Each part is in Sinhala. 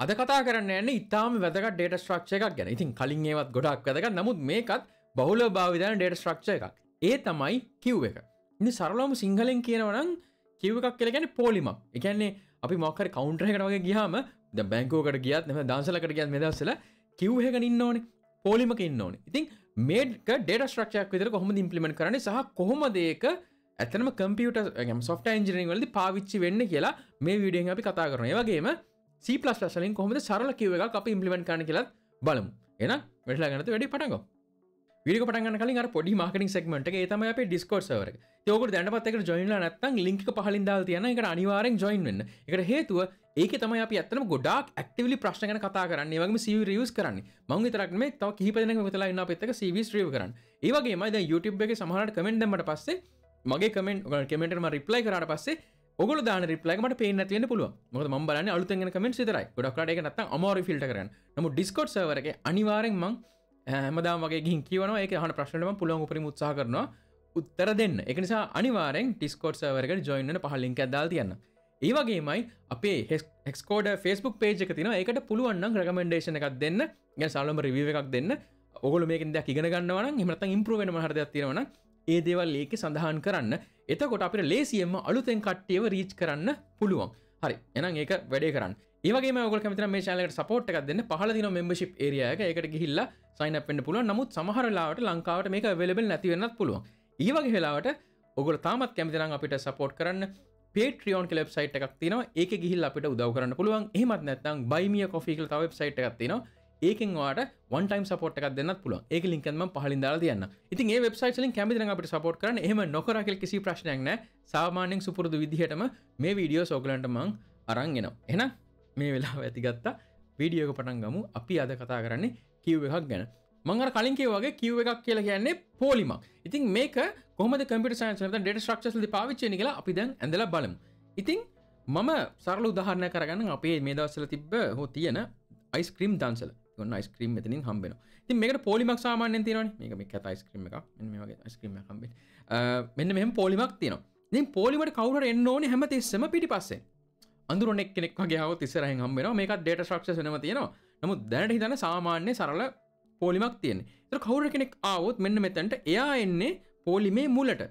අද කතා කරන්න යන්නේ ඉතාම වැදගත් data structure එකක් ගැන. ඉතින් කලින් ඒවත් ගොඩක් වැදගත්. නමුත් මේකත් බහුලව භාවිත වෙන data structure එකක්. ඒ තමයි queue එක. ඉතින් සරලවම සිංහලෙන් කියනවා නම් queue එකක් කියලා කියන්නේ පොලිමක්. ඒ කියන්නේ අපි මොකක් හරි කවුන්ටර් එකකට වගේ ගියාම දැන් බැංකුවකට ගියත් නැත්නම් දාන්සලකට ගියත් මේ දවස්වල queue එකක ඉන්න ඕනේ. පොලිමක ඉන්න ඕනේ. ඉතින් මේක data structure එකක් විදිහට කොහොමද implement කරන්නේ සහ කොහොමද ඒක ඇත්තටම කම්පියුටර් software engineering වලදී පාවිච්චි වෙන්නේ කියලා මේ වීඩියෝ එකෙන් අපි කතා කරනවා. ඒ වගේම C++ වලින් කොහොමද සරල queue එකක් අපි implement කරන්න කියලා බලමු. එහෙනම් වැඩිලා ගන්නත් වැඩි පටන් ගමු. වීඩියෝ පටන් ගන්න කලින් අර පොඩි marketing segment එක ඒ තමයි අපේ Discord server එක. ඉතින් ඕගොල්ලෝ දැනටපත් එකට join වෙලා නැත්නම් link එක පහලින් දාලා තියෙනවා. ඒකට අනිවාර්යෙන් join වෙන්න. ඒකට හේතුව ඒකේ තමයි අපි ඇත්තටම ගොඩාක් actively ප්‍රශ්න ගැන කතා කරන්නේ. ඒ වගේම CV reviews කරන්නේ. මම විතරක් නෙමෙයි තව කිහිප දෙනෙක් මෙතනලා ඉන්න අපිත් එක්ක CVs review කරන්නේ. ඒ වගේමයි දැන් YouTube එකේ සමහරවිට comment දැම්මට පස්සේ මගේ කමෙන්ට් එකට මම රිප්ලයි කරාට පස්සේ ඔයගොල්ලෝ දාන රිප්ලයි එක මට පේන්නේ නැති වෙන්න පුළුවන්. මොකද මම බලන්නේ අලුතෙන් එන කමෙන්ට්ස් විතරයි. ගොඩක් වෙලාවට ඒක නැත්තම් අමාරුයි ෆිල්ටර් කරන්න. නමුත් Discord server එකේ අනිවාර්යෙන් මම හැමදාම වගේ ගිහින් කියවනවා. ඒකේ අහන ප්‍රශ්නෙට මම පුළුවන් උපරිම උත්සාහ කරනවා උත්තර දෙන්න. ඒක නිසා අනිවාර්යෙන් Discord server එකට join වෙන්න පහළ link එකක් දාලා තියන්න. ඒ වගේමයි අපේ HexCoder Facebook page එක තියෙනවා. ඒකට පුළුවන් නම් recommendation එකක් දෙන්න. يعني සාලම review එකක් දෙන්න. ඔයගොල්ලෝ මේකෙන් දෙයක් ඉගෙන ගන්නවා නම් එහෙම නැත්නම් improve වෙන මොන හරි දෙයක් තියෙනවා නම් ඒ දේවල් ඒකේ සඳහන් කරන්න. එතකොට අපිට ලේසියෙන්ම අලුතෙන් කට්ටියව රීච් කරන්න පුළුවන්. හරි. එහෙනම් ඒක වැඩේ කරන්න. ඒ වගේම ඔයගොල්ලෝ කැමති නම් මේ channel එකට support එකක් දෙන්න. පහළ තියෙන membership area එක. ඒකට ගිහිල්ලා sign up වෙන්න පුළුවන්. නමුත් සමහර වෙලාවට ලංකාවට මේක available නැති වෙන්නත් පුළුවන්. ඊ වගේ වෙලාවට ඔයගොල්ලෝ තාමත් කැමති නම් අපිට support කරන්න Patreon කියලා website එකක් තියෙනවා. ඒකේ ගිහිල්ලා අපිට උදව් කරන්න පුළුවන්. එහෙමත් නැත්නම් buy me a coffee කියලා තව website එකක් තියෙනවා. ඒකෙන් ඔයාලට one time support එකක් දෙන්නත් පුළුවන්. ඒක link එක මම පහලින් දාලා තියන්නම්. ඉතින් මේ websites වලින් කැමති නම් අපිට support කරන්න. එහෙම නොකර කියලා කිසි ප්‍රශ්නයක් නැහැ. සාමාන්‍යයෙන් සුපුරුදු විදිහටම මේ වීඩියෝස් ඔයගලන්ට මම අරන් එනවා. එහෙනම් මේ වෙලාව ඇතිගත්ත වීඩියෝ එක පටන් ගමු. අපි අද කතා කරන්නේ queue එකක් ගැන. මම අර කලින් කිව්වා වගේ queue එකක් කියලා කියන්නේ පොලිමක්. ඉතින් මේක කොහොමද computer science නැත්නම් data structures වලදී පාවිච්චි වෙන්නේ කියලා අපි දැන් ඇඳලා බලමු. ඉතින් මම සරල උදාහරණයක් අරගන්නම්. අපේ මේ දවස්වල තිබ්බ තියෙන ice cream දන්සල. ඔන්න ice cream මෙතනින් හම්බ වෙනවා. ඉතින් මේකට පොලිමක් සාමාන්‍යයෙන් තියෙනවානේ. මේක කැත ice cream එකක්. මෙන්න මේ වගේ ice cream එකක් හම්බෙන්නේ. මෙන්න මෙහෙම පොලිමක් තියෙනවා. ඉතින් පොලිමට කවුරු හරි එන්න ඕනේ හැමතිස්සෙම පිටිපස්සෙන්. අඳුරන එක්කෙනෙක් වගේ આવොත් ඉස්සරහින් හම්බ වෙනවා. මේකත් data structures වෙනම තියෙනවා. නමුත් දැනට හිතන්න සාමාන්‍ය සරල පොලිමක් තියෙන්නේ. ඒතර කවුරු කෙනෙක් ආවොත් මෙන්න මෙතනට එයා එන්නේ පොලිමේ මුලට.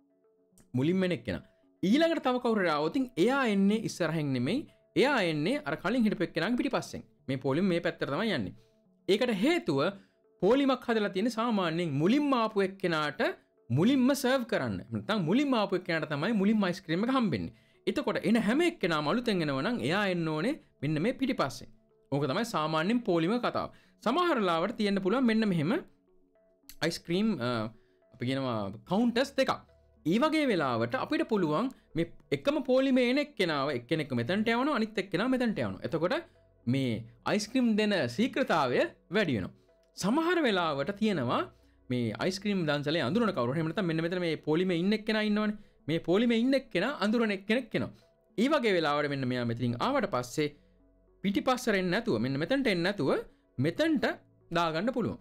මුලින්ම එන එක්කෙනා. ඊළඟට තව කවුරු හරි ආවොත් එයා එන්නේ ඉස්සරහින් නෙමෙයි. එයා එන්නේ අර කලින් හිටපු එක්කෙනාගේ පිටිපස්සෙන්. මේ පොලිම මේ පැත්තට තමයි යන්නේ. ඒකට හේතුව පොලිමක් හදලා තියෙන සාමාන්‍යයෙන් මුලින්ම ආපු එක්කෙනාට මුලින්ම සර්ව් කරන්න. නැත්නම් මුලින්ම ආපු එක්කෙනාට තමයි මුලින්ම අයිස් ක්‍රීම් එක හම්බෙන්නේ. එතකොට එන හැම එක්කෙනාම අලුතෙන් එනවා නම් එයා එන්න ඕනේ මෙන්න මේ පිටිපස්සෙන්. ඕක තමයි සාමාන්‍යයෙන් පොලිම කතාව. සමහර ලාවට තියෙන්න පුළුවන් මෙන්න මෙහෙම අයිස් ක්‍රීම් අපි කියනවා කවුන්ටර්ස් දෙකක්. ඒ වගේ වෙලාවට අපිට පුළුවන් මේ එකම පොලිමේ එන එක්කෙනාව එක්කෙනෙක් මෙතනට යවනවා අනිත් එක්කෙනා මෙතනට යවනවා. එතකොට මේ අයිස්ක්‍රීම් දෙන ශීක්‍රතාවය වැඩි වෙනවා. සමහර වෙලාවට තියෙනවා මේ අයිස්ක්‍රීම් දන්සලේ අඳුරන කවුරු හරි නැත්නම් මෙන්න මෙතන මේ පොලිමේ ඉන්න එක්කෙනා ඉන්නවනේ. මේ පොලිමේ ඉන්න එක්කෙනා අඳුරන එක්කෙනෙක් එනවා. ඒ වගේ වෙලාවට මෙන්න මෙයා මෙතනින් ආවට පස්සේ පිටිපස්සට එන්නේ නැතුව මෙන්න මෙතනට එන්නේ නැතුව මෙතනට දාගන්න පුළුවන්.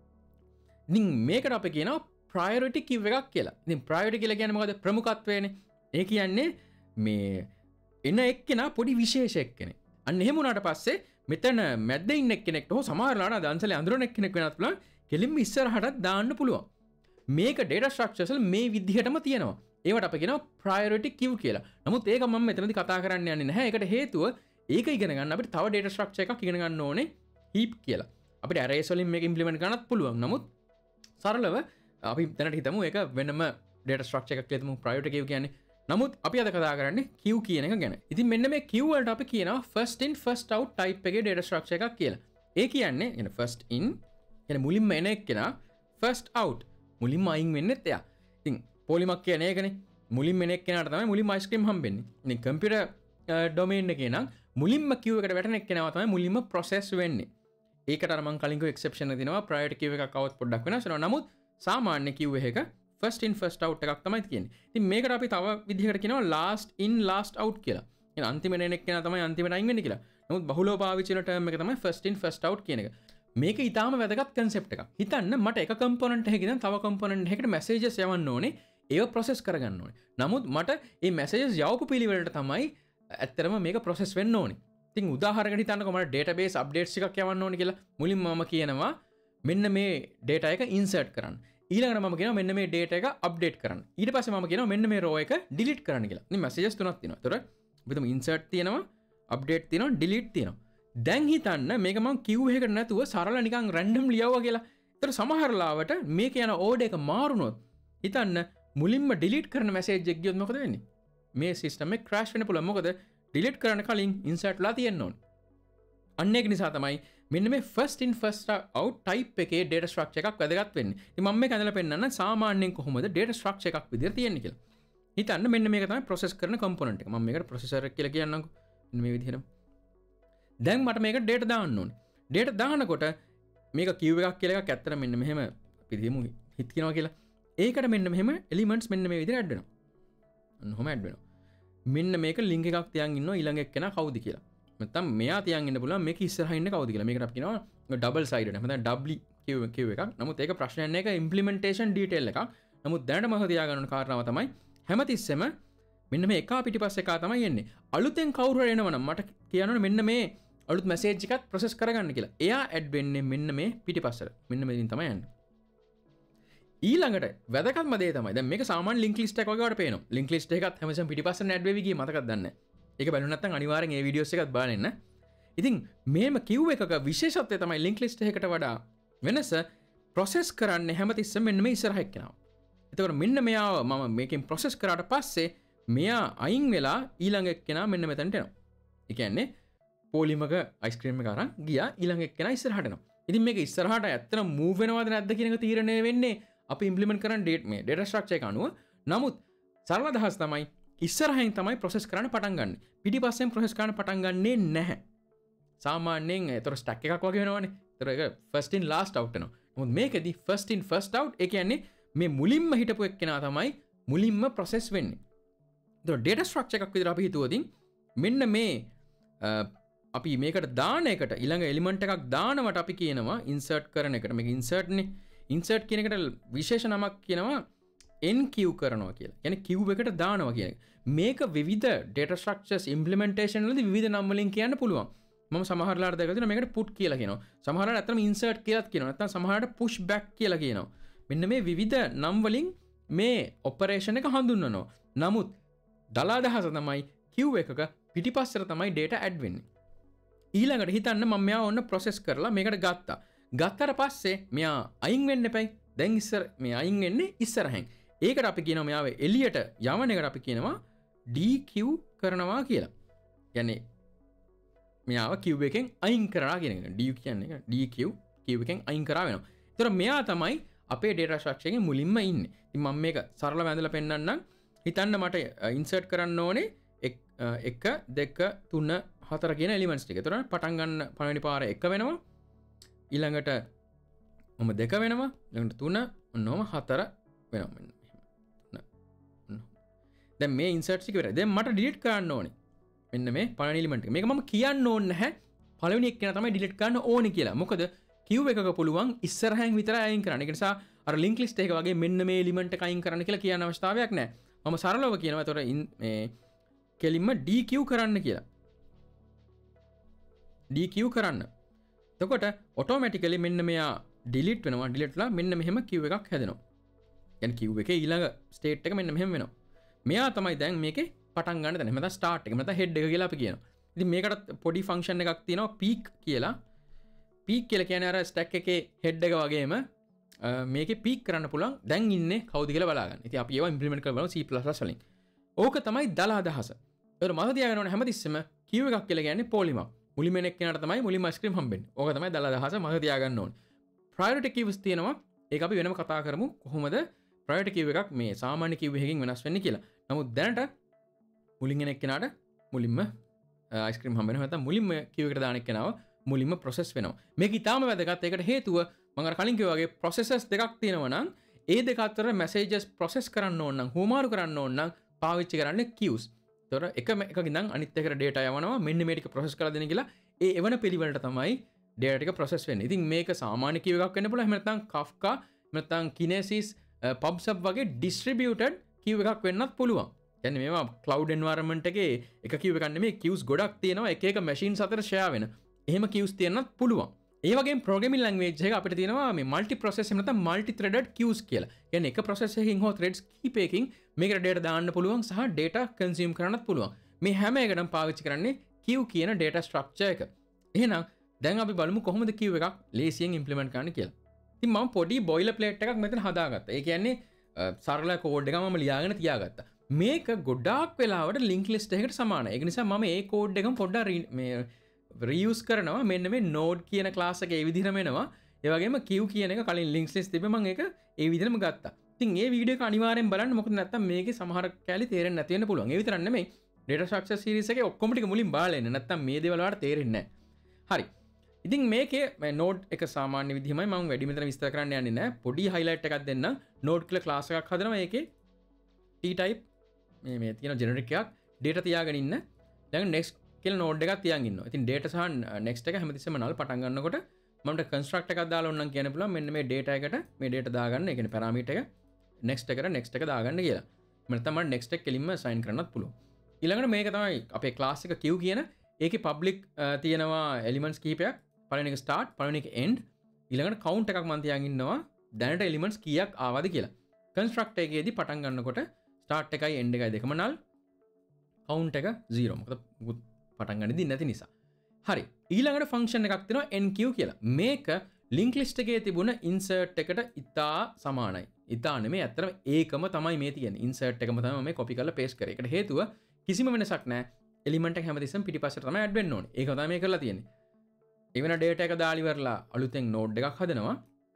ඉතින් මේකට අපි කියනවා priority queue එකක් කියලා. ඉතින් priority කියලා කියන්නේ මොකද? ප්‍රමුඛත්වයනේ. ඒ කියන්නේ මේ එන එක්කෙනා පොඩි විශේෂ කෙනෙක්. අන්න එහෙම වුණාට පස්සේ මෙතන මැද්දේ ඉන්න එක්කෙනෙක්ට හෝ සමහරවල්ලාට දන්සලේ අඳුරන එක්කෙනෙක් වෙනත් පුළුවන් කෙලින්ම ඉස්සරහටත් දාන්න පුළුවන්. මේක data structures වල මේ විදිහටම තියෙනවා. ඒවට අපි කියනවා priority queue කියලා. නමුත් ඒක මම මෙතනදී කතා කරන්න යන්නේ නැහැ. ඒකට හේතුව ඒක ඉගෙන ගන්න අපිට තව data structure එකක් ඉගෙන ගන්න ඕනේ heap කියලා. අපිට arrays වලින් මේක implement කරන්නත් පුළුවන්. නමුත් සරලව අපි දැනට හිතමු ඒක වෙනම data structure එකක් කියලා හිතමු priority queue කියන්නේ. නමුත් අපි අද කතා කරන්නේ queue කියන එක ගැන. ඉතින් මෙන්න මේ queue වලට අපි කියනවා first in first out type එකේ data structure එකක් කියලා. ඒ කියන්නේ එන first in කියන්නේ මුලින්ම එන එක්කෙනා first out මුලින්ම අයින් වෙන්නෙත් එයා. ඉතින් පොලිමක් කියන්නේ ඒකනේ. මුලින්ම එන එක්කෙනාට තමයි මුලින්ම ice cream හම්බෙන්නේ. ඉතින් computer domain එකේ නම් මුලින්ම queue එකට වැටෙන එක්කෙනාව තමයි මුලින්ම process වෙන්නේ. ඒකට අර මම කලින් කිව්ව exception එක දෙනවා priority queue එකක් આવොත් පොඩ්ඩක් වෙනස් වෙනවා. නමුත් සාමාන්‍ය queue එක first in first out එකක් තමයි තියෙන්නේ. ඉතින් මේකට අපි තව විදිහකට කියනවා last in last out කියලා. يعني අන්තිමට එන එක්කෙනා තමයි අන්තිමට අයින් වෙන්නේ කියලා. නමුත් බහුලව පාවිච්චි කරන term එක තමයි first in first out කියන එක. මේක ඊටාම වැදගත් concept එකක්. හිතන්න මට එක component එකකින් තව component එකකට messages යවන්න ඕනේ. ඒව process කරගන්න ඕනේ. නමුත් මට මේ messages යවපු පිළිවෙලට තමයි ඇත්තටම මේක process වෙන්න ඕනේ. ඉතින් උදාහරණයකට හිතන්නකෝ මට database updates එකක් යවන්න ඕනේ කියලා. මුලින්ම මම කියනවා මෙන්න මේ data එක insert කරන්න. ඊළඟට මම කියනවා මෙන්න මේ data එක update කරන්න. ඊට පස්සේ මම කියනවා මෙන්න මේ row එක delete කරන්න කියලා. ඉතින් messages තුනක් තියෙනවා. ඒතර අපිටම insert තියෙනවා, update තියෙනවා, delete තියෙනවා. දැන් හිතන්න මේක මම queue එකකට නැතුව සරල නිකන් random ලියවුවා කියලා. ඒතර සමහර ලාවට මේක යන order එක මාරුනොත් හිතන්න මුලින්ම delete කරන message එක ගියොත් මොකද වෙන්නේ? මේ system එක crash වෙන්න පුළුවන්. මොකද delete කරන්න කලින් insert ලා තියෙන්න ඕනේ. අන්න ඒක නිසා තමයි මෙන්න මේ first in first out type එකේ data structure එකක් වැදගත් වෙන්නේ. ඉතින් මම මේක ඇඳලා පෙන්නන්න සාමාන්‍යයෙන් කොහොමද data structure එකක් විදිහට තියෙන්නේ කියලා. හිතන්න මෙන්න මේක තමයි process කරන component එක. මම මේකට processor එක කියලා කියන්නම්කෝ. මෙන්න මේ විදිහට. දැන් මට මේකට data දාන්න ඕනේ. data දානකොට මේක queue එකක් කියලා එකක් ඇත්තට මෙන්න මෙහෙම අපි දෙමු hit කියනවා කියලා. ඒකට මෙන්න මෙහෙම elements මෙන්න මේ විදිහට add වෙනවා. අන්න ඔහොම add වෙනවා. මෙන්න මේක link එකක් තියන් ඉන්නවා ඊළඟ එක්කෙනා කවුද කියලා. නැත්නම් මෙයා තියන් ඉන්න පුළුවන් මේක ඉස්සරහින් ඉන්නේ කවුද කියලා. මේකට අපි කියනවා double sided. එහෙනම් doubly queue එකක්. නමුත් ඒක ප්‍රශ්නයක් නෑ. ඒක implementation detail එකක්. නමුත් දැනට මම තියාගන්න ඕන කාරණාව තමයි හැමතිස්සෙම මෙන්න මේ එක පිටිපස්සේ එක තමයි එන්නේ. අලුතෙන් කවුරු හරි එනවනම් මට කියන්න ඕනේ මෙන්න මේ අලුත් message එකක් process කරගන්න කියලා. එයා add වෙන්නේ මෙන්න මේ පිටිපස්සට. මෙන්න මේකින් තමයි යන්නේ. ඊළඟට වැදගත්ම දේ තමයි දැන් මේක සාමාන්‍ය link list එකක් වගේ වඩ පේනවා. link list එකත් හැමසෙම පිටිපස්සට add වෙවි ගියේ මතකද දන්නේ නැහැ. ඒක බලන්න නැත්නම් අනිවාර්යෙන් මේ වීඩියෝස් එකත් බලන්න එන්න. ඉතින් මේම queue එකක විශේෂත්වය තමයි link list එකකට වඩා වෙනස process කරන්නේ හැමතිස්සෙම මෙන්න මේ ඉස්සරහ එක්කනවා. එතකොට මෙන්න මෙයාව මම මේකෙන් process කරාට පස්සේ මෙයා අයින් වෙලා ඊළඟ එක්කෙනා මෙන්න මෙතනට එනවා. ඒ කියන්නේ පොලිමක අයිස්ක්‍රීම් එක අරන් ගියා ඊළඟ එක්කෙනා ඉස්සරහට එනවා. ඉතින් මේක ඉස්සරහට ඇත්තටම move වෙනවද නැද්ද කියන එක තීරණය වෙන්නේ අපි implement කරන මේ data structure එක අනුව. නමුත් සරල අදහස තමයි ඉස්සරහින් තමයි process කරන්න පටන් ගන්න. පිටිපස්සෙන් process කරන්න පටන් ගන්නේ නැහැ. සාමාන්‍යයෙන් ඒතර stack එකක් වගේ වෙනවනේ. ඒතර ඒක first in last out වෙනවා. නමුත් මේකෙදි first in first out ඒ කියන්නේ මේ මුලින්ම හිටපු එක්කෙනා තමයි මුලින්ම process වෙන්නේ. ඒතර data structure එකක් විදිහට අපි හිතුවොතින් මෙන්න මේ අපි මේකට දාන එකට ඊළඟ element එකක් දානවට අපි කියනවා insert කරන එකට. මේක insert නේ. insert කියන එකට විශේෂ නමක් කියනවා enqueue කරනවා කියලා. කියන්නේ queue එකට දානවා කියන එක. මේක විවිධ data structures implementation වලදී විවිධ නම් වලින් කියන්න පුළුවන්. මම සමහරලාට දැකලා තියෙනවා මේකට put කියලා කියනවා. සමහරලාට ඇත්තටම insert කියලාත් කියනවා. නැත්නම් සමහරලාට push back කියලා කියනවා. මෙන්න මේ විවිධ නම් වලින් මේ operation එක හඳුන්වනවා. නමුත් දල අදහස තමයි queue එකක පිටිපස්සට තමයි data add වෙන්නේ. ඊළඟට හිතන්න මම මෙයා ඔන්න process කරලා මේකට ගත්තා. ගත්තට පස්සේ මෙයා අයින් වෙන්න එපයි. දැන් ඉස්සර මේ අයින් වෙන්නේ ඉස්සරහෙන්. ඒකට අපි කියනවා මෙයාව එළියට යවන එකට අපි කියනවා DQ කරනවා කියලා. කියන්නේ මෙයාව queue එකෙන් අයින් කරනවා කියන එක. DQ කියන්නේ DQ queue එකෙන් අයින් කරා වෙනවා. ඒතර මෙයා තමයි අපේ data structure එකේ මුලින්ම ඉන්නේ. ඉතින් මම මේක සරලව ඇඳලා පෙන්නන්නම්. හිතන්න මට insert කරන්න ඕනේ 1 2 3 4 කියන elements ටික. ඒතර පටන් ගන්න පළවෙනි පාර 1 වෙනවා. ඊළඟට මම 2 වෙනවා. ඊළඟට 3 ඔන්නෝම 4 වෙනවා. මෙන්න මෙහෙම. දැන් මේ insert ටික ඉවරයි. දැන් මට delete කරන්න ඕනේ. මෙන්න මේ පළවෙනි element එක. මේක මම කියන්න ඕනේ නැහැ. පළවෙනි එක්කෙනා තමයි delete කරන්න ඕනේ කියලා. මොකද queue එකක පුළුවන් ඉස්සරහින් විතරයි අයින් කරන්න. ඒක නිසා අර link list එක වගේ මෙන්න මේ element එක අයින් කරන්න කියලා කියන්න අවශ්‍යතාවයක් නැහැ. මම සරලව කියනවා. ඒතොර මේ කෙලින්ම DQ කරන්න කියලා. DQ කරන්න. එතකොට automatically මෙන්න මෙයා delete වෙනවා. delete වෙලා මෙන්න මෙහෙම queue එකක් හැදෙනවා. يعني queue එකේ ඊළඟ state එක මෙන්න මෙහෙම වෙනවා. මෙයා තමයි දැන් මේකේ පටන් ගන්න දැන්. එහෙම නැත්නම් start එක. නැත්නම් head එක කියලා අපි කියනවා. ඉතින් මේකට පොඩි function එකක් තියෙනවා peak කියලා. peak කියලා කියන්නේ අර stack එකේ head එක වගේම මේකේ peak කරන්න පුළුවන්. දැන් ඉන්නේ කවුද කියලා බලා ගන්න. ඉතින් අපි ඒවා implement කරලා බලමු C++ වලින්. ඕක තමයි දල අදහස. ඒක මම තියාගෙන ඕනේ හැමතිස්සෙම queue එකක් කියලා කියන්නේ පොලිමක්. මුලින්ම එක්කෙනාට තමයි මුලින්ම ice cream හම්බෙන්නේ. ඕක තමයි දල අදහස මම තියාගන්න ඕනේ. priority queues තියෙනවා. ඒක අපි වෙනම කතා කරමු කොහොමද priority queue එකක් මේ සාමාන්‍ය queue එකකින් වෙනස් වෙන්නේ කියලා. නමුත් දැනට මුලින් එන එක්කෙනාට මුලින්ම ice cream හම්බ වෙනවා. නැත්නම් මුලින්ම queue එකට දාන එක්කෙනාව මුලින්ම process වෙනවා. මේක ඊටාම වැදගත්. ඒකට හේතුව මම අර කලින් කිව්වා වගේ processes දෙකක් තියෙනවා නම් ඒ දෙක අතර messages process කරන්න ඕන නම් හුවමාරු කරන්න ඕන නම් පාවිච්චි කරන්නේ queues. ඒතොර එකකින් ඉඳන් අනිත් එකට data යවනවා මෙන්න මේ ටික process කරලා දෙන්න කියලා ඒ එවන පිළිවෙලට තමයි data ටික process වෙන්නේ. ඉතින් මේක සාමාන්‍ය queue එකක් වෙන්න පුළුවන්. එහෙම නැත්නම් Kafka නැත්නම් Kinesis PubSub වගේ distributed queue එකක් වෙන්නත් පුළුවන්. කියන්නේ මේවා cloud environment එකේ එක queue එකක් නෙමෙයි queues ගොඩක් තියෙනවා එක එක machines අතර share වෙන. එහෙම queues තියෙන්නත් පුළුවන්. ඒ වගේම programming language එක අපිට තියෙනවා මේ multi process එහෙම නැත්නම් multi threaded queues කියලා. කියන්නේ එක process එකකින් හෝ threads කීපයකින් මේකට data දාන්න පුළුවන් සහ data consume කරන්නත් පුළුවන්. මේ හැම එකකටම පාවිච්චි කරන්නේ queue කියන data structure එක. එහෙනම් දැන් අපි බලමු කොහොමද queue එකක් ලේසියෙන් implement කරන්න කියලා. ඉතින් මම පොඩි boilerplate එකක් මෙතන හදාගත්තා. ඒ කියන්නේ සරල කෝඩ් එකක් මම ලියාගෙන තියාගත්තා. මේක ගොඩාක් වෙලාවට link list එකකට සමානයි. ඒක නිසා මම ඒ කෝඩ් එකම පොඩ්ඩක් මේ reuse කරනවා. මෙන්න මේ node කියන class එක ඒ විදිහටම එනවා. ඒ වගේම queue කියන එක කලින් links list තිබ්බ මම ඒක ඒ විදිහටම ගත්තා. ඉතින් මේ වීඩියෝ එක අනිවාර්යෙන් බලන්න. මොකද නැත්තම් මේකේ සමහර කැලි තේරෙන්නේ නැති වෙන්න පුළුවන්. ඒ විතරක් නෙමෙයි data structure series එකේ ඔක්කොම ටික මුලින් බලලා ඉන්න. නැත්තම් මේ දේවල් වලට තේරෙන්නේ නැහැ. හරි. ඉතින් මේකේ node එක සාමාන්‍ය විදිහමයි මම වැඩි මෙතන විස්තර කරන්න යන්නේ නැහැ. පොඩි highlight එකක් දෙන්නම්. node කියලා class එකක් හදනවා. ඒකේ t type මේ තියෙන generic එකක් data තියාගෙන ඉන්න. දැන් next කියලා node එකක් තියන් ඉන්නවා. ඉතින් data සහ next එක හැමතිස්සෙම null පටන් ගන්නකොට මම construct එකක් දාලා ඕනනම් කියන්න පුළුවන් මෙන්න මේ data එකට මේ data දාගන්න. ඒ කියන්නේ parameter එක next එකට next එක දාගන්න කියලා. නැත්නම් මම next එක කෙලින්ම assign කරන්නත් පුළුවන්. ඊළඟට මේක තමයි අපේ class එක queue කියන. ඒකේ public තියෙනවා elements කිහිපයක්. පළවෙනි එක start, පළවෙනි එක end. ඊළඟට count එකක් මම තියන් ඉන්නවා. දැනට elements කීයක් ආවද කියලා. construct එකේදී පටන් ගන්නකොට start එකයි end එකයි දෙකම null. count එක 0. මොකද පටන් ගන්නදී නැති නිසා. හරි. ඊළඟට function එකක් තියෙනවා enq කියලා. මේක link list එකේ තිබුණ insert එකට ඉතා සමානයි. ඉතා නෙමෙයි ඇත්තටම ඒකම තමයි මේ තියෙන්නේ. insert එකම තමයි මම copy කරලා paste කරේ. ඒකට හේතුව කිසිම වෙනසක් නැහැ. element එක හැමතිස්සෙම පිටිපස්සට තමයි add වෙන්න ඕනේ. ඒක තමයි මේ කරලා තියෙන්නේ. even data එක දාලා ඉවරලා අලුතෙන් node එකක් හදනවා.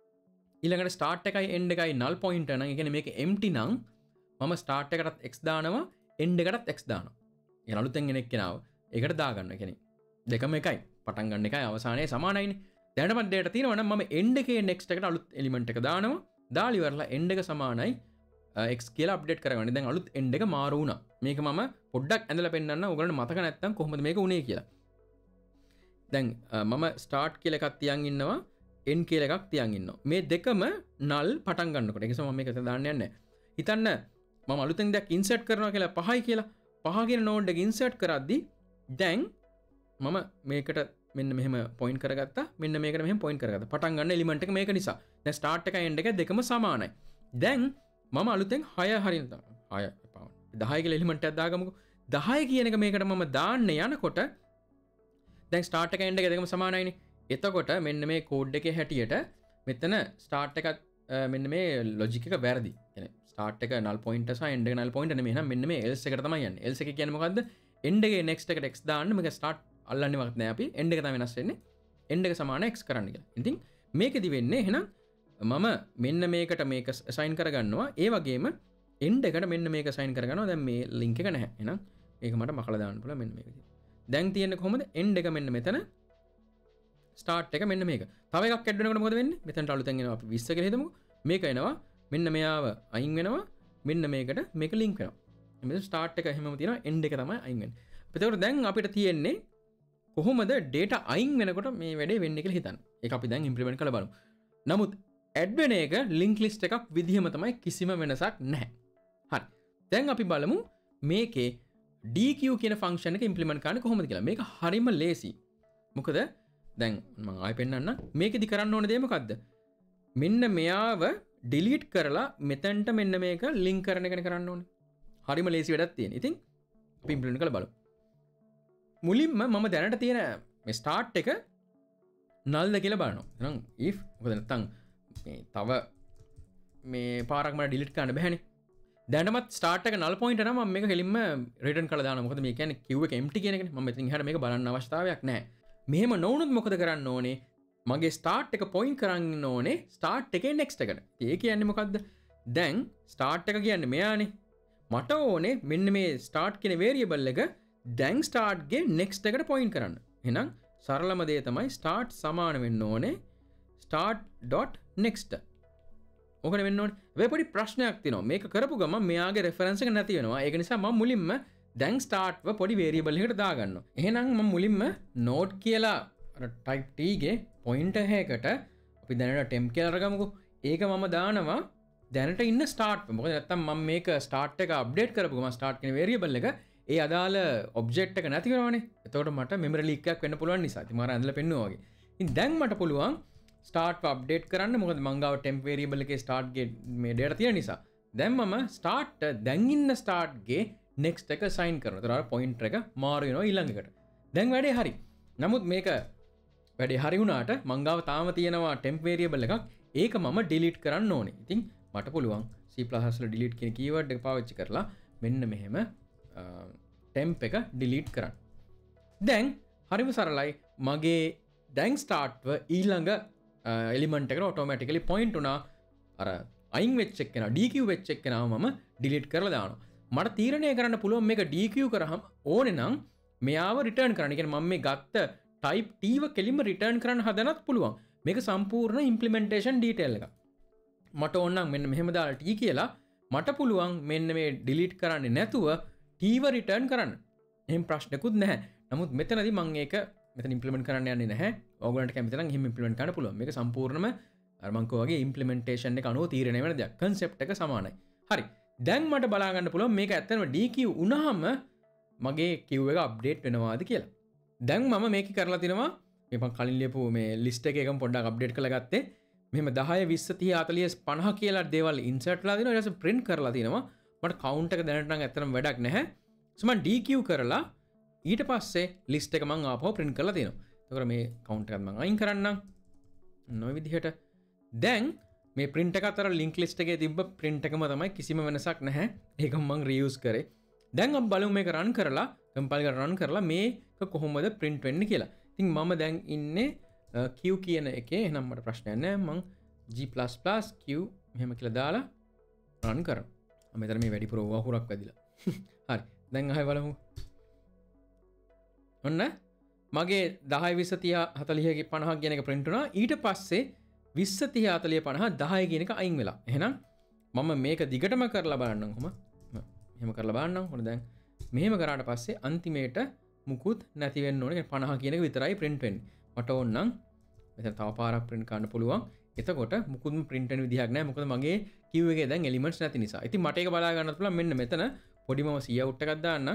ඊළඟට start එකයි end එකයි null pointer නම් ඒ කියන්නේ මේක empty නම් මම start එකටත් x දානවා end එකටත් x දානවා. ඒ අලුතෙන් එන එක්කෙනාව ඒකට දාගන්න. ඒ කියන්නේ දෙකම එකයි. පටන් ගන්න එකයි අවසානයේ සමානයිනේ. දැනටම data තියෙනවා නම් මම end එකේ next එකට අලුත් element එක දානවා. දාලා ඉවරලා end එක සමානයි x කියලා අප්ඩේට් කරගන්න. දැන් අලුත් end එක මාරු වුණා. මේක මම පොඩ්ඩක් ඇඳලා පෙන්නන්න. ඔයගොල්ලන්ට මතක නැත්තම් කොහොමද මේක උනේ කියලා. දැන් මම start කියලා එකක් තියන් ඉන්නවා end කියලා එකක් තියන් ඉන්නවා. මේ දෙකම null පටන් ගන්නකොට. ඒ නිසා මම මේක දාන්න යන්නේ නැහැ. හිතන්න මම අලුතෙන් දෙයක් insert කරනවා කියලා 5යි කියලා. 5 කියන node එක insert කරද්දි දැන් මම මේකට මෙන්න මෙහෙම point කරගත්තා. මෙන්න මේකට මෙහෙම point කරගත්තා. පටන් ගන්න element එක මේක නිසා. දැන් start එක end එක දෙකම සමානයි. දැන් මම අලුතෙන් 6 හරින 6 10 කියලා element එකක් දාගමුකෝ. 10 කියන එක මේකට මම දාන්න යනකොට දැන් start එක end එක දෙකම සමානයිනේ. එතකොට මෙන්න මේ code එකේ හැටියට මෙතන start එකත් මෙන්න මේ logic එක වැරදි. يعني start එක null pointer සහ end එක null pointer නෙමෙයි. එහෙනම් මෙන්න මේ else එකට තමයි යන්නේ. else එක කියන්නේ මොකද්ද? end එකේ next එකට x දාන්න මේක start අල්ලන්නේ වත් නෑ අපි. end එක තමයි වෙනස් වෙන්නේ. end එක සමාන x කරන්න කියලා. ඉතින් මේකෙදි වෙන්නේ එහෙනම් මම මෙන්න මේකට මේක assign කරගන්නවා. ඒ වගේම end එකට මෙන්න මේක assign කරගන්නවා. දැන් මේ link එක නැහැ. එහෙනම් මේක මට මකලා දාන්න පුළුවන් මෙන්න මේ විදිහට. දැන් තියෙන්නේ කොහොමද? end එක මෙන්න මෙතන start එක මෙන්න මේක. තව එකක් add වෙනකොට මොකද වෙන්නේ? මෙතනට අලුතෙන් එනවා අපි 20 කියලා හිතමුකෝ. මේක එනවා. මෙන්න මෙයාව අයින් වෙනවා. මෙන්න මේකට මේක link වෙනවා. මෙතන start එක එහෙමම තියෙනවා. end එක තමයි අයින් වෙන්නේ. එතකොට දැන් අපිට තියෙන්නේ කොහොමද data අයින් වෙනකොට මේ වැඩේ වෙන්නේ කියලා හිතන්න. ඒක අපි දැන් implement කරලා බලමු. නමුත් add වෙන එක link list එකක් විදිහම තමයි කිසිම වෙනසක් නැහැ. හරි. දැන් අපි බලමු මේකේ dq කියන function එක implement කරන්න කොහොමද කියලා. මේක හරිම ලේසි. මොකද දැන් මම ආයෙ පෙන්නන්න. මේකෙදි කරන්න ඕන දේ මොකද්ද? මෙන්න මෙයාව delete කරලා මෙතනට මෙන්න මේක link කරන එකනේ කරන්න ඕනේ. හරිම ලේසි වැඩක් තියෙන. ඉතින් අපි implement කරලා බලමු. මුලින්ම මම දැනට තියෙන මේ start එක null ද කියලා බලනවා. එහෙනම් if මොකද නැත්තම් මේ තව මේ පාරක් මට delete කරන්න බෑනේ. දැනටමත් start එක null pointer නම් මම මේක කෙලින්ම return කරලා දානවා. මොකද මේ කියන්නේ queue එක empty කියන එකනේ. මම මෙතනින් එහාට මේක බලන්න අවශ්‍යතාවයක් නැහැ. මෙහෙම නොවුනොත් මොකද කරන්න ඕනේ? මගේ start එක point කරන්න ඕනේ start එකේ next එකට. ඒ කියන්නේ මොකද්ද? දැන් start එක කියන්නේ මෙයානේ. මට ඕනේ මෙන්න මේ start කියන variable එක දැන් start ගේ next එකට point කරන්න. එහෙනම් සරලම දේ තමයි start සමාන වෙන්න ඕනේ start.next. ඕකනේ වෙන්න ඕනේ. වෙයි පොඩි ප්‍රශ්නයක් තියෙනවා. මේක කරපු ගමන් මෙයාගේ reference එක නැති වෙනවා. ඒක නිසා මම මුලින්ම දැන් start ව පොඩි variable එකකට දාගන්නවා. එහෙනම් මම මුලින්ම node කියලා අර type t ගේ pointer එකකට අපි දැනට temp කියලා අරගමුකෝ. ඒක මම දානවා දැනට ඉන්න ස්ටාර්ට් මොකද නැත්තම් මම මේක ස්ටාර්ට් එක අප්ඩේට් කරපු ගමන් ස්ටාර්ට් කියන වේරියබල් එක ඒ අදාළ ඔබ්ජෙක්ට් එක නැති කරනවානේ. එතකොට මට මෙමරි ලීක් එකක් වෙන්න පුළුවන් නිසා. ඉතින් මම ඇඳලා පෙන්නුවා වගේ. ඉතින් දැන් මට පුළුවන් ස්ටාර්ට් අප්ඩේට් කරන්න. මොකද මං ගාව ටෙම්ප් වේරියබල් එකේ ස්ටාර්ට් ගේ මේ data තියෙන නිසා. දැන් මම ස්ටාර්ට් දැන් ඉන්න ස්ටාර්ට් ගේ next එක assign කරනවා. ඒතර පොයින්ටර් එක මාරු වෙනවා ඊළඟ එකට. දැන් වැඩේ හරි. නමුත් මේක වැඩේ හරි වුණාට මං ගාව තාම තියෙනවා ටෙම්ප් වේරියබල් එකක්. ඒක මම delete කරන්න ඕනේ. ඉතින් මට පුළුවන් C++ වල delete කියන keyword එක පාවිච්චි කරලා මෙන්න මෙහෙම temp එක delete කරන්න. දැන් හරිම සරලයි. මගේ දැන් start ව ඊළඟ element එකට automatically point වුණා. අර අයින් වෙච්ච එකන DQ වෙච්ච එකනම මම delete කරලා දානවා. මට තීරණය කරන්න පුළුවන් මේක DQ කරාම ඕනේ නම් මෙයාව return කරන්න. ඒ කියන්නේ මම මේ ගත්ත type T ව කෙලින්ම return කරන්න හදනත් පුළුවන්. මේක සම්පූර්ණ implementation detail එක. මට ඕන නම් මෙන්න මෙහෙම දාලා T කියලා මට පුළුවන් මෙන්න මේ delete කරන්නේ නැතුව T ව return කරන්න. එහෙම ප්‍රශ්නකුත් නැහැ. නමුත් මෙතනදී මම ඒක මෙතන implement කරන්න යන්නේ නැහැ. ඕගොල්ලන්ට කැමති නම් එහෙම implement කරන්න පුළුවන්. මේක සම්පූර්ණම අර මං කෝ වගේ implementation එක අනුව තීරණය වෙන දෙයක්. concept එක සමානයි. හරි. දැන් මට බලා ගන්න පුළුවන් මේක ඇත්තටම DQ වුණාම මගේ queue එක update වෙනවාද කියලා. දැන් මම මේක කරලා තිනවා මේ මම කලින් ලියපු මේ list එකම පොඩ්ඩක් update කරලා ගත්තේ. මෙහෙම 10 20 30 40 50 කියලා දේවල් insert කරලා දිනවා. ඊට පස්සේ print කරලා තිනවා. මට count එක දැනට නම් ඇත්තටම වැඩක් නැහැ. so මම DQ කරලා ඊට පස්සේ list එක මම ආපහු print කරලා තිනවා. එතකොට මේ count එකත් මම අයින් කරන්නම්. නොයි විදිහට. දැන් මේ print එක අතර link list එකේ තිබ්බ print එකම තමයි කිසිම වෙනසක් නැහැ. ඒක මම reuse කරේ. දැන් අපි බලමු මේක run කරලා compile කරලා run කරලා මේක කොහොමද print වෙන්නේ කියලා. ඉතින් මම දැන් ඉන්නේ q කියන එකේ. එහෙනම් මට ප්‍රශ්නයක් නැහැ. මම g++ q මෙහෙම කියලා දාලා run කරනවා. මෙතන මේ වැඩිපුර වහුරක් වැදිලා. හරි. දැන් ආයෙ බලමු. ඔන්න මගේ 10 20 30 40 50 කියන එක print වුණා. ඊට පස්සේ 20 30 40 50 10 කියන එක අයින් වෙලා. එහෙනම් මම මේක දිගටම කරලා බලන්නම් කොහොම. එහෙම කරලා බලන්නම්. ඔන්න දැන් මෙහෙම කරාට පස්සේ අන්තිමේට මුකුත් නැති වෙන්න ඕනේ. 50 කියන එක විතරයි print වෙන්නේ. මට ඕන නම් මෙතන තව පාරක් print කරන්න පුළුවන්. එතකොට මුකුත්ම print වෙන විදිහක් නැහැ. මොකද මගේ queue එකේ දැන් elements නැති නිසා. ඉතින් මට ඒක බලා ගන්නත් පුළුවන්. මෙන්න මෙතන පොඩි මම cout එකක් දාන්නම්.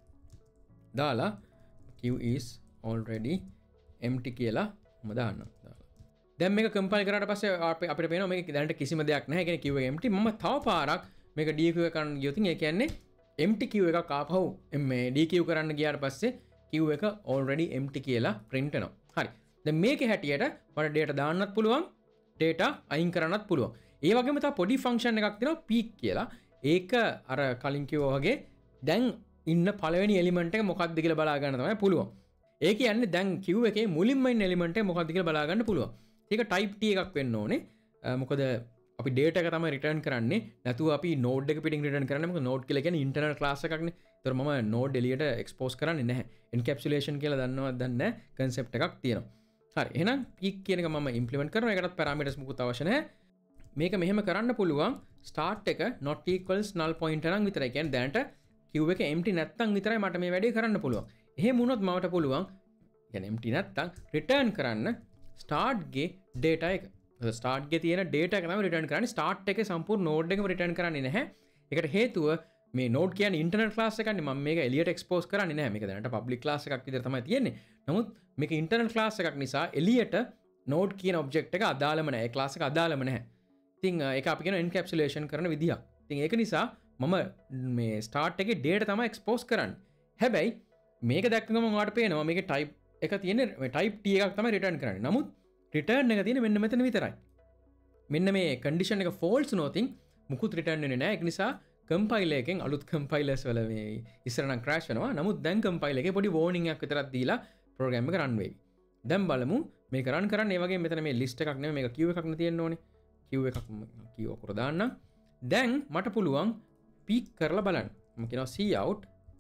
දාලා queue is already empty කියලා මම දාන්නම්. දැන් මේක compile කරාට පස්සේ අපිට පේනවා මේක දැනට කිසිම දෙයක් නැහැ. කියන්නේ queue එක empty. මම තව පාරක් මේක DQ කරන්න ගියොත් ඒ කියන්නේ empty queue එකක් ආපහු මේ DQ කරන්න ගියාට පස්සේ queue එක already empty කියලා print වෙනවා. හරි. දැන් මේකේ හැටියට මට data දාන්නත් පුළුවන්, data අයින් කරන්නත් පුළුවන්. ඒ වගේම තව පොඩි function එකක් තියෙනවා peak කියලා. ඒක අර කලින් කිව්වා වගේ දැන් ඉන්න පළවෙනි element එක මොකක්ද කියලා බලා ගන්න තමයි පුළුවන්. ඒ කියන්නේ දැන් queue එකේ මුලින්ම ඉන්න element එක මොකක්ද කියලා බලා ගන්න පුළුවන්. ඒක type T එකක් වෙන්න ඕනේ. මොකද අපි data එක තමයි return කරන්නේ. නැතුව අපි node එක පිටින් return කරන්නේ. මොකද node කියලා කියන්නේ internal class එකක් නේ. ඒතර මම node එළියට expose කරන්නේ නැහැ. encapsulation කියලා දන්නවද දන්නේ නැහැ. concept එකක් තියෙනවා. හරි. එහෙනම් peak කියන එක මම implement කරනවා. ඒකටත් parameters මුකුත් අවශ්‍ය නැහැ. මේක මෙහෙම කරන්න පුළුවන්. start එක not equals null pointer නම් විතරයි. කියන්නේ දැනට queue එක empty නැත්නම් විතරයි මට මේ වැඩේ කරන්න පුළුවන්. එහෙම වුණොත් මට පුළුවන් කියන්නේ empty නැත්නම් return කරන්න start ගේ data එක. start ගේ තියෙන data එක තමයි return කරන්නේ. start එකේ සම්පූර්ණ node එකම return කරන්නේ නැහැ. ඒකට හේතුව මේ node කියන්නේ internal class එකක් නේ. මම මේක එළියට expose කරන්නේ නැහැ. මේක දැනට public class එකක් විතර තමයි තියෙන්නේ. නමුත් මේක internal class එකක් නිසා එළියට node කියන object එක අදාළම නැහැ. ඒ class එක අදාළම නැහැ. ඉතින් ඒක අපි කියන encapsulation කරන විදියක්. ඉතින් ඒක නිසා මම මේ start එකේ data තමයි expose කරන්නේ. හැබැයි මේක දැක්ක ගමන් ඔයාලට පේනවා මේකේ type එක තියෙන්නේ මේ type T එකක් තමයි return කරන්නේ. නමුත් return එක තියෙන්නේ මෙන්න මෙතන විතරයි. මෙන්න මේ condition එක false වුණොත් මුකුත් return වෙන්නේ නැහැ. ඒක නිසා compiler එකෙන් අලුත් compilers වල මේ ඉස්සර නම් crash වෙනවා. නමුත් දැන් compiler එකේ පොඩි warning එකක් විතරක් දීලා program එක run වෙයි. දැන් බලමු මේක run කරන්න. ඒ වගේම මෙතන මේ list එකක් නෙමෙයි මේක queue එකක් නේ තියෙන්න ඕනේ. queue එකක් queue අකුර දාන්නම්. දැන් මට පුළුවන් peak කරලා බලන්න. මම කියනවා cout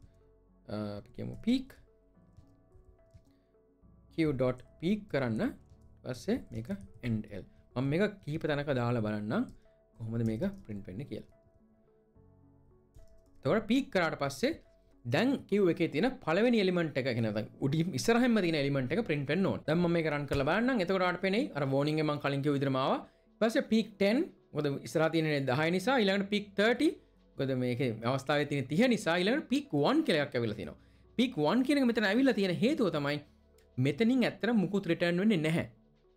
අපි කියමු peak q.peak කරන්න. පස්සේ මේක endl. මම මේක කිහිප තැනක දාලා බලන්නම් කොහොමද මේක print වෙන්නේ කියලා. එතකොට peak කරාට පස්සේ දැන් queue එකේ තියෙන පළවෙනි element එක කියන උඩින් ඉස්සරහින්ම තියෙන element එක print වෙන්න ඕන. දැන් මම මේක run කරලා බලන්නම්. එතකොට ඔයාලට පේන්නේ අර warning එක මම කලින් කිව්ව විදිහටම ආවා. ඊපස්සේ peak 10 මොකද ඉස්සරහා තියෙන්නේ 10 නිසා ඊළඟට peak 30 මොකද මේකේ අවස්ථාවේ තියෙන 30 නිසා ඊළඟට peak 1 කියලා එකක් ඇවිල්ලා තියෙනවා. peak 1 කියන එක මෙතන ඇවිල්ලා තියෙන හේතුව තමයි මෙතනින් ඇත්තට මුකුත් රිටර්න් වෙන්නේ නැහැ.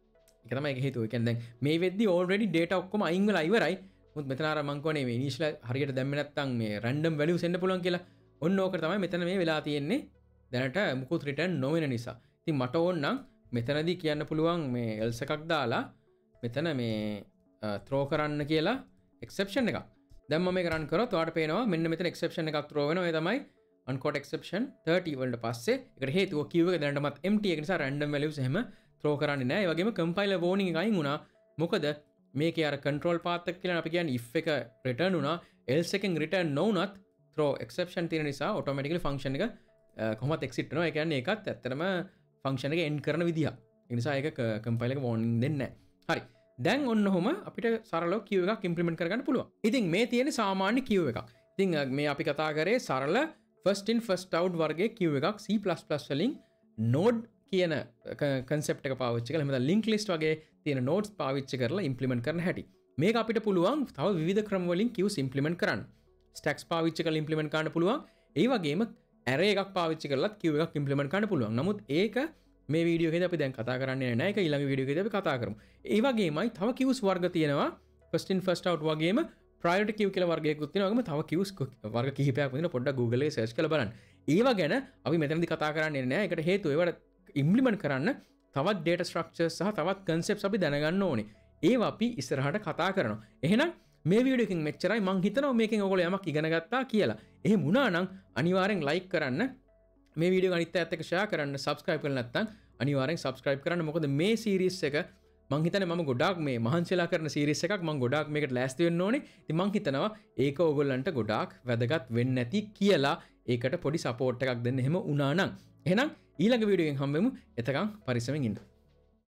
ඒක තමයි ඒක හේතුව. ඒ කියන්නේ දැන් මේ වෙද්දි already data ඔක්කොම අයින් වෙලා ඉවරයි. මොකද මෙතන අර මං කියන්නේ මේ initial හරියට දැම්මේ නැත්නම් මේ random values එන්න පුළුවන් කියලා. ඔන්න ඕක තමයි මෙතන මේ වෙලා තියෙන්නේ. දැනට මුකුත් රිටර්න් නොවෙන නිසා. ඉතින් මට ඕන නම් මෙතනදී කියන්න පුළුවන් මේ else එකක් දාලා මෙතන මේ throw කරන්න කියලා exception එකක්. දැන් මම මේක run කරොත් ඔයාලට පේනවා මෙන්න මෙතන exception එකක් throw වෙනවා. ඒ තමයි uncaught exception 30 වලට පස්සේ. ඒකට හේතුව queue එක දැනටමත් empty. ඒක නිසා random values එහෙම throw කරන්නේ නැහැ. ඒ වගේම compiler warning එක අයින් වුණා. මොකද මේකේ අර control path එක කියලා අපි කියන්නේ if එක return වුණා else එකෙන් return නොවුනත් throw exception තියෙන නිසා automatically function එක කොහොමත් exit වෙනවා. ඒ කියන්නේ ඒකත් ඇත්තටම function එක end කරන විදිහක්. ඒ නිසා ඒක compiler එක warning දෙන්නේ නැහැ. හරි. දැන් ඔන්න ඔහොම අපිට සරලව queue එකක් implement කරගන්න පුළුවන්. ඉතින් මේ තියෙන සාමාන්‍ය queue එකක්. ඉතින් මේ අපි කතා කරේ සරල first in first out වර්ගයේ queue එකක් C++ වලින් node කියන concept එක පාවිච්චි කරලා එහෙම නැත්නම් link list වගේ තියෙන nodes පාවිච්චි කරලා implement කරන හැටි. මේක අපිට පුළුවන් තව විවිධ ක්‍රම වලින් queues implement කරන්න. stacks පාවිච්චි කරලා implement කරන්න පුළුවන්. ඒ වගේම array එකක් පාවිච්චි කරලත් queue එකක් implement කරන්න පුළුවන්. නමුත් ඒක මේ වීඩියෝ එකේදී අපි දැන් කතා කරන්නේ නැහැ. ඒක ඊළඟ වීඩියෝ එකේදී අපි කතා කරමු. ඒ වගේමයි තව queues වර්ග තියෙනවා. first in first out වගේම priority queue කියලා වර්ගයකුත් තියෙනවා. වගේම තව queues වර්ග කිහිපයක් වෙනවා. පොඩ්ඩක් Google එකේ search කරලා බලන්න. ඒව ගැන අපි මෙතනදී කතා කරන්නේ නැහැ. ඒකට හේතුව ඒවට implement කරන්න තවත් data structures සහ තවත් concepts අපි දැනගන්න ඕනේ. ඒවා අපි ඉස්සරහට කතා කරනවා. එහෙනම් මේ වීඩියෝ එකෙන් මෙච්චරයි. මං හිතනවා මේකෙන් ඔයගොල්ලෝ යමක් ඉගෙන ගත්තා කියලා. එහෙම වුණා නම් අනිවාර්යෙන් like කරන්න. මේ වීඩියෝ එක අනිත් අයත් එක්ක share කරන්න. subscribe කරලා නැත්නම් අනිවාර්යෙන් subscribe කරන්න. මොකද මේ series එක මං හිතන්නේ මම ගොඩාක් මේ මහන්සිලා කරන series එකක්. මං ගොඩාක් මේකට ලෑස්ති වෙන්න ඕනේ. ඉතින් මං හිතනවා ඒක ඔයගොල්ලන්ට ගොඩාක් වැදගත් වෙන්නේ නැති කියලා ඒකට පොඩි support එකක් දෙන්න එහෙම වුණා නම්. එහෙනම් ඊළඟ වීඩියෝ එකෙන් හම්බෙමු. එතකන් පරිස්සමෙන් ඉන්න.